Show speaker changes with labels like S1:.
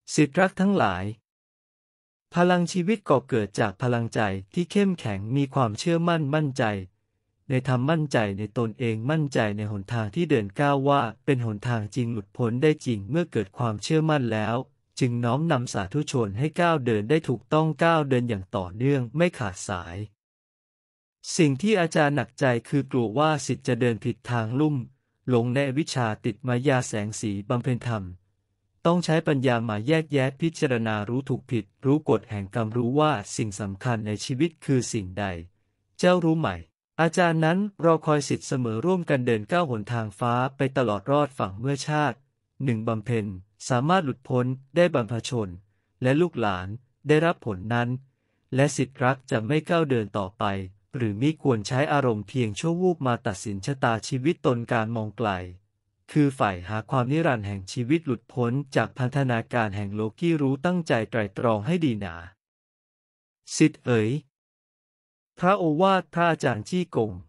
S1: ศิษย์รักทั้งหลายพลังชีวิตก่อเกิดจากพลังใจที่เข้มแข็งมีความเชื่อมั่นใจในธรรมมั่นใจในตนเองมั่นใจในหนทางที่เดินก้าวว่าเป็นหนทางจริงหลุดพ้นได้จริงเมื่อเกิดความเชื่อมั่นแล้วจึงน้อมนำสาธุชนให้ก้าวเดินได้ถูกต้องก้าวเดินอย่างต่อเนื่องไม่ขาดสายสิ่งที่อาจารย์หนักใจคือกลัวว่าศิษย์จะเดินผิดทางลุ่มหลงในวิชาติดมายาแสงสีบำเพ็ญธรรมต้องใช้ปัญญามาแยกแยะพิจารณารู้ถูกผิดรู้กฎแห่งกรรมรู้ว่าสิ่งสำคัญในชีวิตคือสิ่งใดเจ้ารู้ไหมอาจารย์นั้นรอคอยศิษย์เสมอร่วมกันเดินก้าวหนทางฟ้าไปตลอดรอดฝั่งเมื่อชาติหนึ่งบำเพ็ญสามารถหลุดพ้นได้บรรพชนและลูกหลานได้รับผลนั้นและศิษย์รักจะไม่ก้าวเดินต่อไปหรือมิควรใช้อารมณ์เพียงชั่ววูบมาตัดสินชะตาชีวิตตนการมองไกลคือฝ่ายหาความนิรันดร์แห่งชีวิตหลุดพ้นจากพันธนาการแห่งโลกีรู้ตั้งใจไตร่ตรองให้ดีหนาศิษย์เอ๋ยพระโอวาทพระอาจารย์จี้กง